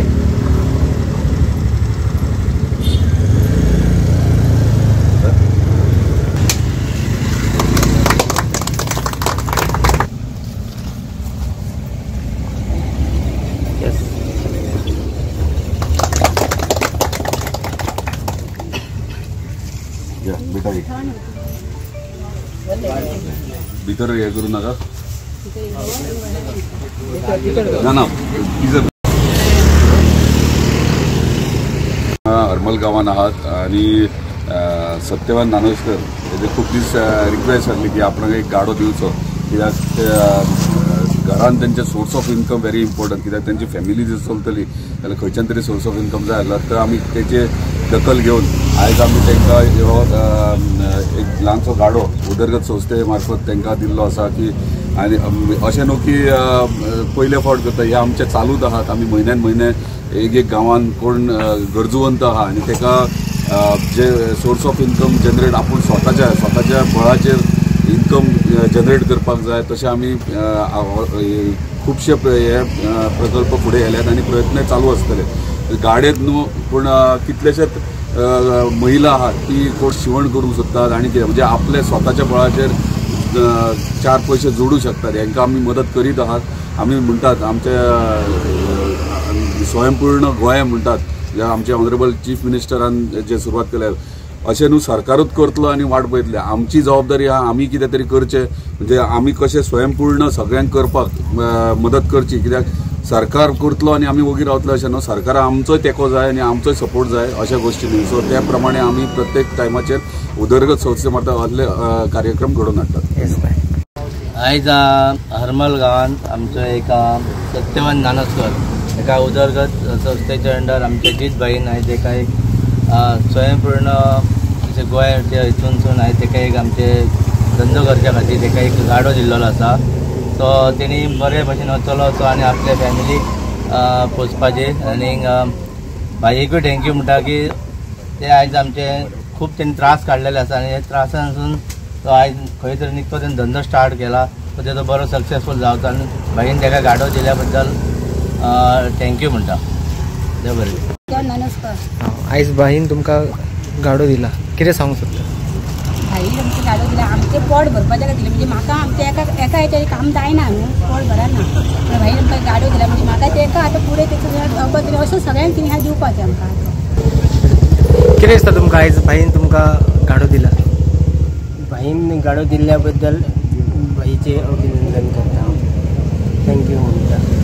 भीतर हे करू नका ना हरमल गावान आहात आणि सत्यवान नानोस्कर हेजे खूप दीस रिक्वेस्ट आसली की आपणाक एक गाडो दिवचो कित्याक घरान त्यांचे source of income very important कित्याक त्यांची फॅमिली जर चलतली जाल्यार खंयच्यान तरी सोर्स ऑफ इन्कम जाय आसला तर आमी तेचे दखल घेवन आयज आमी तांकां एक ल्हानसो गाडो उदरगत संस्थे मार्फत तांकां दिल्लो आसा की आनी अशें न्हू की पयले फावट करता हे आमचे चालूच आहात आमी म्हयन्यान म्हयने एक गांवान कोण गरजूवंत आहा आनी ताका जे सोर्स ऑफ इन्कम जनरेट आपूण स्वताच्या बळाचेर इन्कम जनरेट करपाक जाय तशें आमी खुबशे हे प्रकल्प फुडें व्हेल्यात आनी प्रयत्न चालू आसतले गाडयेंत न्हू पूण कितलेशेच महिला आहात ती कोण शिवण करूंक सोदतात आनी कितें म्हणजे आपले स्वताच्या बळाचेर 4 पयशे जोडू शकतात हांकां आमी मदत करीत आहात आमी म्हणटात आमचे स्वयंपूर्ण गोंय म्हणटात आमचे ऑनरेबल चीफ मिनिस्टरान जे सुरवात केल्यार अशें न्हू सरकारूच करतलो आनी वाट पळयतले आमची जबाबदारी आहा आमी कितें तरी करचें म्हणजे आमी कशें स्वयंपूर्ण सगळ्यांक करपाक मदत करची कित्याक सरकार करतलो आनी आमी वोगी रावतले अशें न्हू सरकाराक आमचोय तेंको जाय आनी आमचोय सपोर्ट जाय अशा गोश्टी न्ही सो त्या प्रमाणे आमी प्रत्येक टायमाचेर उदरगत संस्थे मार्फत असले कार्यक्रम घडोवन हाडटात। आयज हरमल गांवान आमचो एक सत्यवान नानोस्कर एका उदरगत संस्थेच्या अंडर आमचे जीत भाईन आयज एका एक स्वयंपूर्ण अशें गोंयाच्या हितूनसून आयज ताका एक आमचे धंदो करच्या खातीर ताका एक गाडो दिल्लो आसा सो तेणी बरे भशेन चलोवचो आनी आपले फॅमिली पोसपाचे आनी भाईकूय थँक्यू म्हणटा की ते आयज आमचे खूब तेणी त्रास काडलेले आसा आनी हे त्रासानसून तो आयज खंय तरी निकतो तेणी धंदो स्टार्ट केला सो तेजो बरो सक्सेसफूल जावचो आनी भाईन ताका गाडो दिल्या बद्दल थँक्यू म्हणटा देव बरें। नमस्कार। आयज भाईन तुमकां गाडो दिला कितें सांगूंक सोदता? भाईन आमकां गाडो दिला आमचें पोट भरपाचें दिलें म्हणजे म्हाका आमचें एका हेचेर काम जायना न्हू पोट भरना पण भाईन आमकां गाडो दिला म्हणजे म्हाका तेका आतां फुडें तेचो अशें सगळ्यांक तिणें दिवपाचें आमकां कितें दिसता तुमकां आयज भाईन तुमकां गाडो दिला? भाईन गाडो दिल्ल्या बद्दल भाईचें अभिनंदन करता थँक्यू म्हणटा।